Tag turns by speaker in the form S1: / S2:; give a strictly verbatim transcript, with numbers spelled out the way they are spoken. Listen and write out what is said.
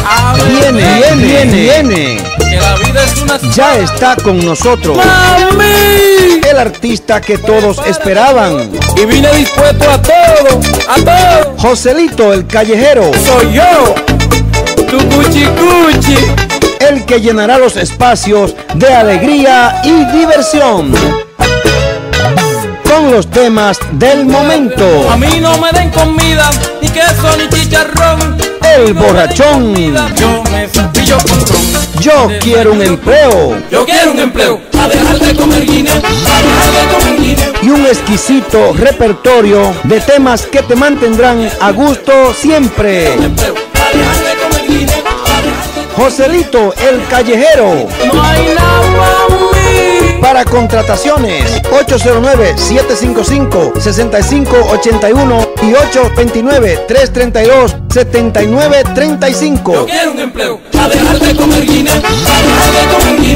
S1: Viene, viene, viene, viene.
S2: Que la vida es una...
S1: Ya está con nosotros.
S2: ¡Mami!
S1: El artista que todos esperaban.
S2: Y vine dispuesto a todo, a todo.
S1: Joselito el Callejero.
S2: Soy yo, tu cuchi cuchi.
S1: El que llenará los espacios de alegría y diversión. Con los temas del momento.
S2: A mí no me den comida, ni queso, ni chicharrón.
S1: El borrachón.
S2: Yo me cepillo con ron.
S1: Yo quiero un empleo.
S2: Yo quiero un empleo. A dejar de comer guineo. A dejar de comer guineo.
S1: Y un exquisito repertorio de temas que te mantendrán a gusto siempre.
S2: Empleo. A dejar de comer guineo.
S1: Joselito el Callejero.
S2: No hay nada a mí.
S1: Para contrataciones, ocho cero nueve, siete cinco cinco, seis cinco ocho uno y ocho dos nueve, tres tres dos, siete nueve tres cinco.
S2: Yo quiero un empleo. A dejar de comer guineo. A dejar de comer guineo.